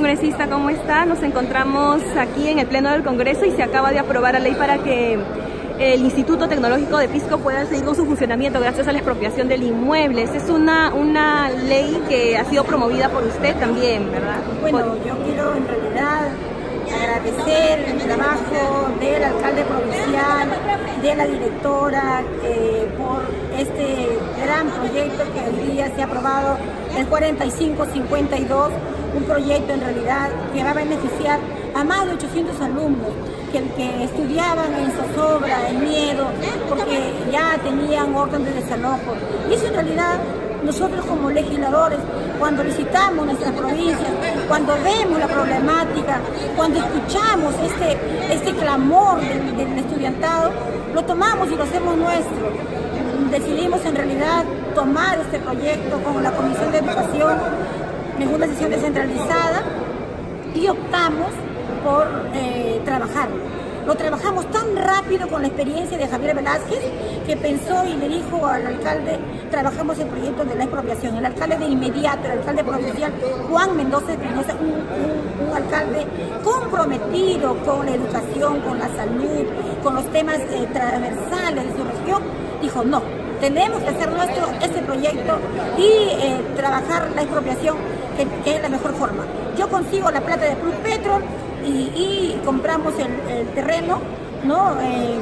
congresista, ¿cómo está? Nos encontramos aquí en el Pleno del Congreso y se acaba de aprobar la ley para que el Instituto Tecnológico de Pisco pueda seguir con su funcionamiento gracias a la expropiación del inmueble. Esta es una ley que ha sido promovida por usted también, ¿verdad? Bueno, yo quiero en realidad agradecer el trabajo del alcalde provincial, de la directora, por este gran proyecto que hoy día se ha aprobado, el 4552, un proyecto en realidad que va a beneficiar a más de 800 alumnos que estudiaban en zozobra, en miedo, porque ya tenían orden de desalojo. Y eso en realidad nosotros como legisladores, cuando visitamos nuestras provincias, cuando vemos la problemática, cuando escuchamos este clamor del estudiantado, lo tomamos y lo hacemos nuestro. Decidimos en realidad tomar este proyecto con la Comisión de Educación en una sesión descentralizada y optamos por trabajarlo. Lo trabajamos tan rápido con la experiencia de Javier Velázquez que pensó y le dijo al alcalde, trabajamos el proyecto de la expropiación. El alcalde de inmediato, el alcalde provincial Juan Mendoza Espinosa, un alcalde comprometido con la educación, con la salud, con los temas transversales de su región, dijo no, tenemos que hacer nuestro este proyecto y trabajar la expropiación, que es la mejor forma. Yo consigo la plata de Plus Petrol y compramos el terreno, ¿no?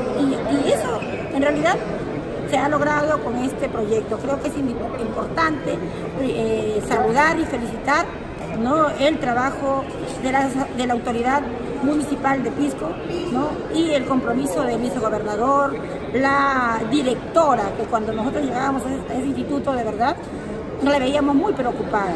Y eso en realidad se ha logrado con este proyecto. Creo que es importante saludar y felicitar, ¿no?, el trabajo de la autoridad municipal de Pisco, ¿no?, y el compromiso del vicegobernador, la directora, que cuando nosotros llegábamos a ese instituto de verdad nos la veíamos muy preocupada.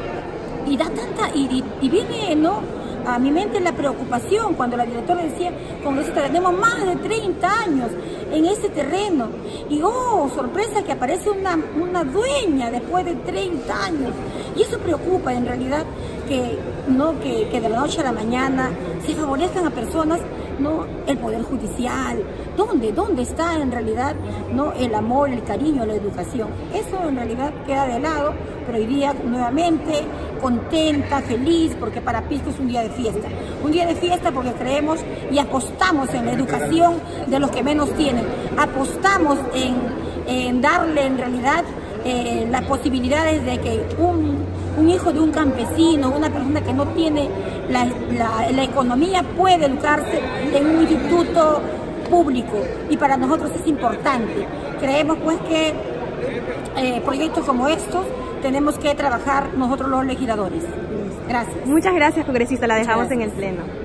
Y da tanta, y viene, ¿no?, a mi mente la preocupación cuando la directora decía, congresista, tenemos más de 30 años en ese terreno y oh, sorpresa que aparece una dueña después de 30 años. Y eso preocupa en realidad, que de la noche a la mañana se favorezcan a personas, ¿no?, el Poder Judicial. ¿Dónde está en realidad, ¿no?, el amor, el cariño, la educación? Eso en realidad queda de lado, pero hoy día nuevamente contenta, feliz, porque para Pisco es un día de fiesta. Un día de fiesta porque creemos y apostamos en la educación de los que menos tienen. Apostamos en darle en realidad las posibilidades de que un hijo de un campesino, una persona que no tiene la economía, puede educarse en un instituto público, y para nosotros es importante. Creemos pues que proyectos como estos tenemos que trabajar nosotros los legisladores. Gracias. Muchas gracias, congresista, la dejamos en el Pleno.